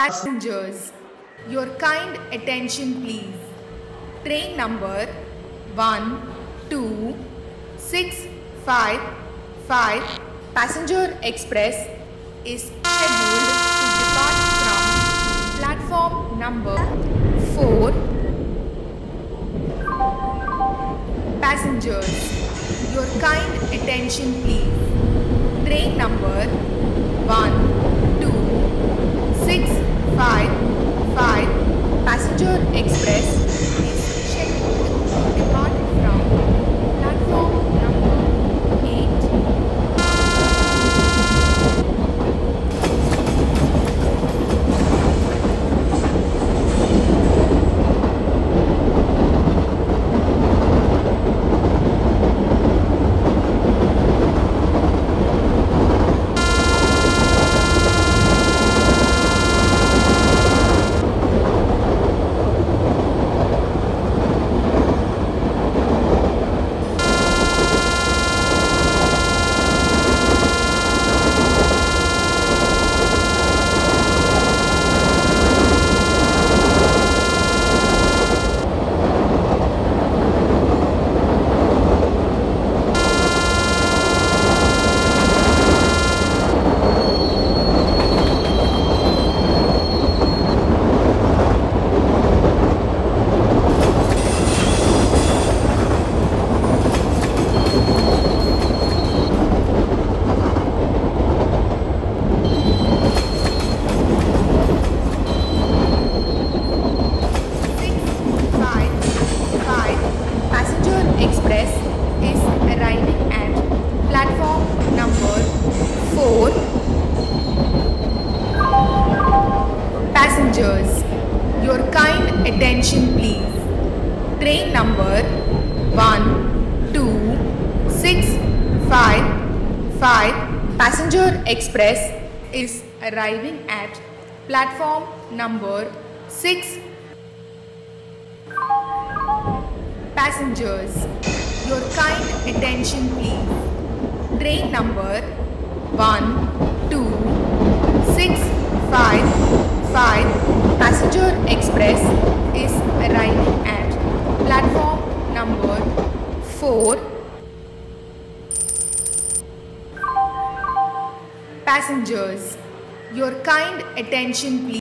Passengers, your kind attention please. Train number 12655 Passenger Express is scheduled to depart from platform number 4. Passengers, your kind attention please. Train number 12655 Passenger Express is scheduled to depart from platform number 8. Express is arriving at platform number 4. Passengers, your kind attention please. Train number 12655 Passenger Express is arriving at platform number 6. Passengers, your kind attention please. Train number 12655 Passenger Express is arriving at platform number 4. Passengers, your kind attention please.